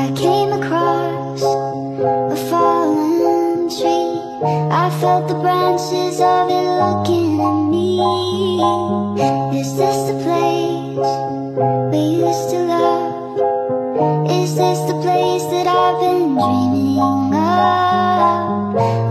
I came across a fallen tree. I felt the branches of it looking at me. Is this the place we used to love? Is this the place that I've been dreaming of?